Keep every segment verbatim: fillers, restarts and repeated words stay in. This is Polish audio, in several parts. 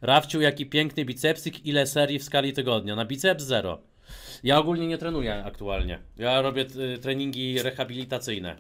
Rafciu, jaki piękny bicepsik, ile serii w skali tygodnia? Na biceps zero. Ja ogólnie nie trenuję aktualnie. Ja robię y, treningi rehabilitacyjne.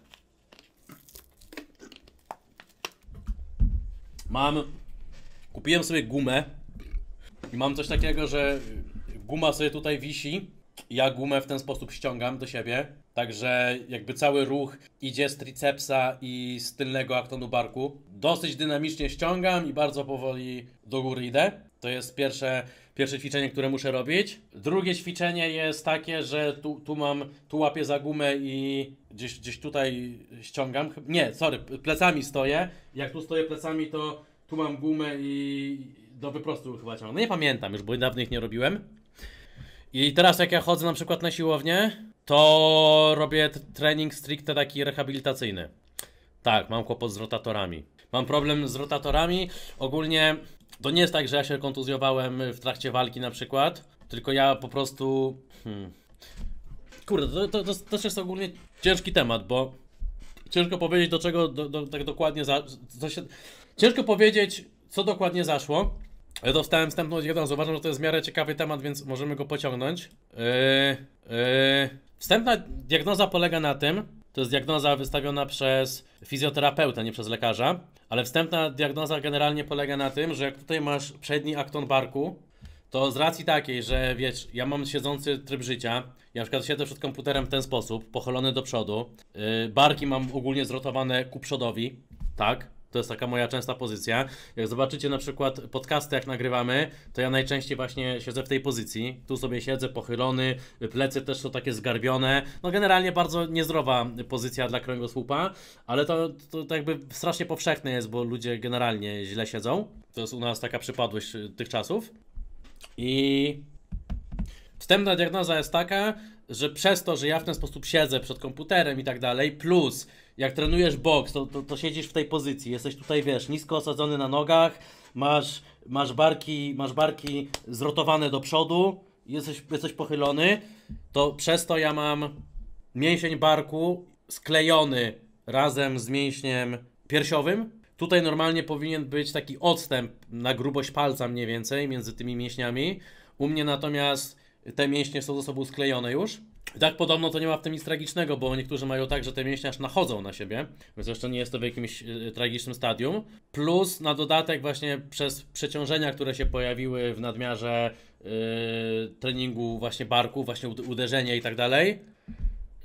Mam... Kupiłem sobie gumę i mam coś takiego, że guma sobie tutaj wisi. Ja gumę w ten sposób ściągam do siebie. Także jakby cały ruch idzie z tricepsa i z tylnego aktonu barku. Dosyć dynamicznie ściągam i bardzo powoli do góry idę. To jest pierwsze, pierwsze ćwiczenie, które muszę robić. Drugie ćwiczenie jest takie, że tu, tu mam, tu łapię za gumę i gdzieś, gdzieś tutaj ściągam. Nie, sorry, plecami stoję. Jak tu stoję plecami, to tu mam gumę i do wyprostu chyba ciągnę. No nie pamiętam już, bo dawno ich nie robiłem. I teraz jak ja chodzę na przykład na siłownię, to robię trening stricte taki rehabilitacyjny. Tak, mam kłopot z rotatorami. Mam problem z rotatorami. Ogólnie to nie jest tak, że ja się kontuzjowałem w trakcie walki na przykład, tylko ja po prostu... Hmm. Kurde, to, to, to, to też jest ogólnie ciężki temat, bo ciężko powiedzieć do czego do, do, tak dokładnie... Za, co się, ciężko powiedzieć, co dokładnie zaszło. Ja dostałem wstępną diagnozę. Uważam, że to jest w miarę ciekawy temat, więc możemy go pociągnąć. Yy, yy. Wstępna diagnoza polega na tym, to jest diagnoza wystawiona przez fizjoterapeutę, nie przez lekarza, ale wstępna diagnoza generalnie polega na tym, że jak tutaj masz przedni akton barku, to z racji takiej, że wiesz, ja mam siedzący tryb życia, ja na przykład siedzę przed komputerem w ten sposób, pochylony do przodu, yy, barki mam ogólnie zrotowane ku przodowi, tak? To jest taka moja częsta pozycja. Jak zobaczycie na przykład podcasty, jak nagrywamy, to ja najczęściej właśnie siedzę w tej pozycji. Tu sobie siedzę pochylony, plecy też są takie zgarbione. No generalnie bardzo niezdrowa pozycja dla kręgosłupa, ale to, to, to jakby strasznie powszechne jest, bo ludzie generalnie źle siedzą. To jest u nas taka przypadłość tych czasów. I wstępna diagnoza jest taka, że przez to, że ja w ten sposób siedzę przed komputerem i tak dalej, plus jak trenujesz boks, to, to, to siedzisz w tej pozycji, jesteś tutaj, wiesz, nisko osadzony na nogach, masz, masz, barki, masz barki zrotowane do przodu, jesteś, jesteś pochylony, to przez to ja mam mięsień barku sklejony razem z mięśniem piersiowym. Tutaj normalnie powinien być taki odstęp na grubość palca mniej więcej między tymi mięśniami. U mnie natomiast te mięśnie są ze sobą sklejone już. Tak podobno to nie ma w tym nic tragicznego, bo niektórzy mają tak, że te mięśnie aż nachodzą na siebie, więc jeszcze nie jest to w jakimś y, tragicznym stadium. Plus na dodatek właśnie przez przeciążenia, które się pojawiły w nadmiarze y, treningu właśnie barku, właśnie uderzenia i tak dalej, y,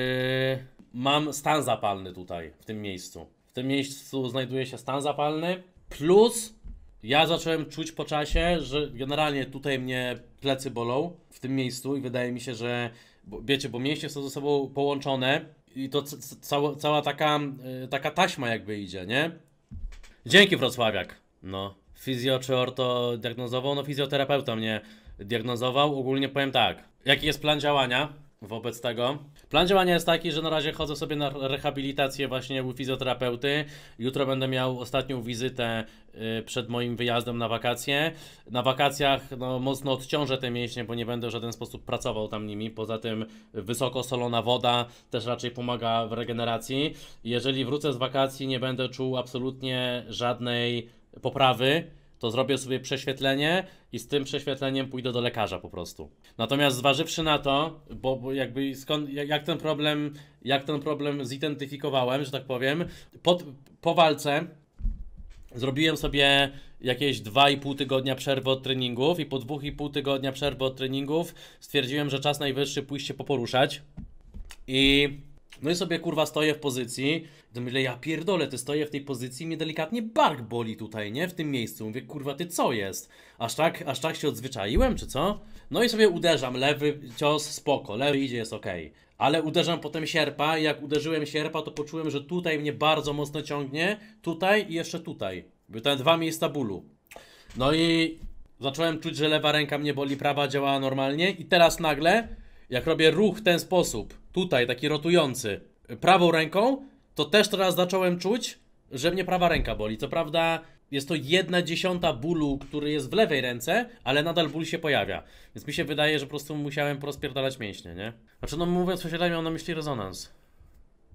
mam stan zapalny tutaj, w tym miejscu. W tym miejscu znajduje się stan zapalny, plus ja zacząłem czuć po czasie, że generalnie tutaj mnie plecy bolą w tym miejscu i wydaje mi się, że bo, wiecie, bo mięśnie są ze sobą połączone i to cała, cała taka, yy, taka taśma jakby idzie, nie? Dzięki, Wrocławiak. No, fizjo czy orto diagnozował? No fizjoterapeuta mnie diagnozował. Ogólnie powiem tak, jaki jest plan działania wobec tego? Plan działania jest taki, że na razie chodzę sobie na rehabilitację właśnie u fizjoterapeuty. Jutro będę miał ostatnią wizytę y, przed moim wyjazdem na wakacje. Na wakacjach no, mocno odciążę te mięśnie, bo nie będę w żaden sposób pracował tam nimi. Poza tym wysoko solona woda też raczej pomaga w regeneracji. Jeżeli wrócę z wakacji, nie będę czuł absolutnie żadnej poprawy, to zrobię sobie prześwietlenie i z tym prześwietleniem pójdę do lekarza po prostu. Natomiast zważywszy na to, bo, bo jakby skąd, jak ten problem, jak ten problem zidentyfikowałem, że tak powiem, po, po walce zrobiłem sobie jakieś dwa i pół tygodnia przerwy od treningów i po dwóch i pół tygodnia przerwy od treningów stwierdziłem, że czas najwyższy pójść się poporuszać. I no i sobie kurwa stoję w pozycji, to myślę, ja pierdolę, ty stoję w tej pozycji, mnie delikatnie bark boli tutaj, nie? W tym miejscu. Mówię, kurwa, ty co jest? Aż tak, aż tak się odzwyczaiłem, czy co? No i sobie uderzam, lewy cios, spoko, lewy idzie, jest okej. Okay. Ale uderzam potem sierpa i jak uderzyłem sierpa, to poczułem, że tutaj mnie bardzo mocno ciągnie, tutaj i jeszcze tutaj. Były tam dwa miejsca bólu. No i zacząłem czuć, że lewa ręka mnie boli, prawa działa normalnie i teraz nagle, jak robię ruch w ten sposób, tutaj taki rotujący, prawą ręką, to też teraz zacząłem czuć, że mnie prawa ręka boli. Co prawda jest to jedna dziesiąta bólu, który jest w lewej ręce, ale nadal ból się pojawia. Więc mi się wydaje, że po prostu musiałem porozpierdalać mięśnie, nie? Znaczy no mówiąc posiadanie, mam na myśli rezonans.